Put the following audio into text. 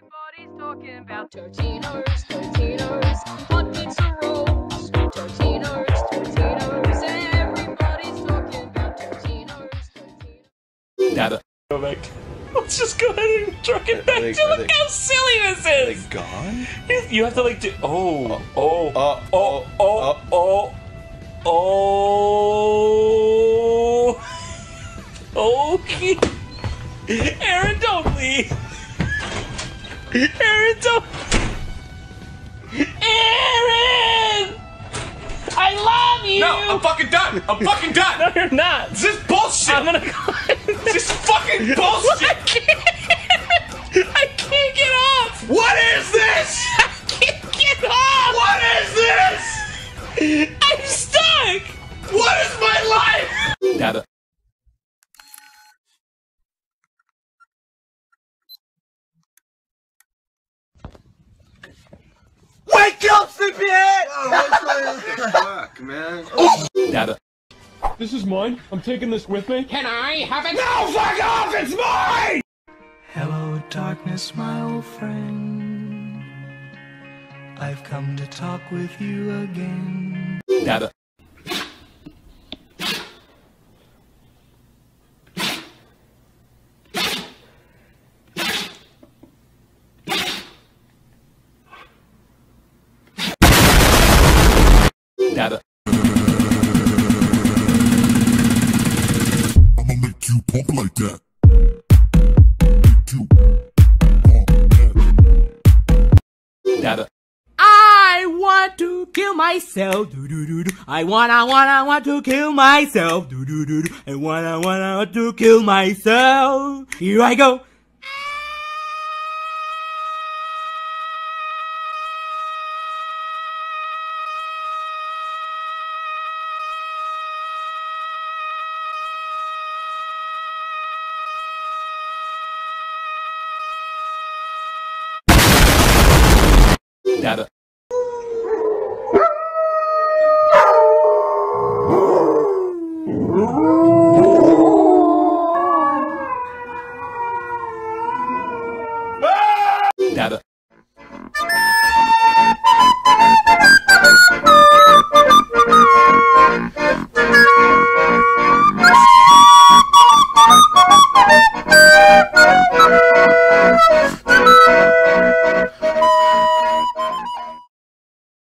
Everybody's talking about Totinos, Totinos, hot pizza rolls, Totinos, Totinos, everybody's talking about Totinos, Totinos. Data. Go back. Let's just go ahead and truck it back to look how silly this is! Are they gone? You have to like do. Oh. Okay. Aaron, don't leave. Aaron, don't. Aaron! I love you! No, I'm fucking done! I'm fucking done! No, you're not! This is bullshit! I'm gonna go. This is fucking bullshit! I can't get off! What is this? I can't get off! What is this? I'm stuck! What is my life? Data. Wake up, sleepyhead! Fuck, man. Data. This is mine. I'm taking this with me. Can I have it? No, fuck off! It's mine! Hello, darkness, my old friend. I've come to talk with you again. Data. Data. I'ma make you pump like that. Make you pump that. Data. I want to kill myself. Do do do do. I want to kill myself. Do do do do. I want to kill myself. Here I go. Data.